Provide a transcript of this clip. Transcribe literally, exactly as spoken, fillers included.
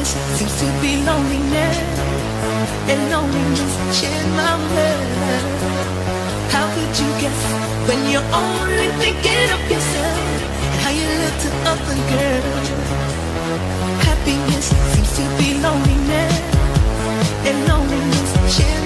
Happiness seems to be loneliness, and loneliness shares my world. How could you guess when you're only thinking of yourself and how you look to other girls? Happiness seems to be loneliness, and loneliness shares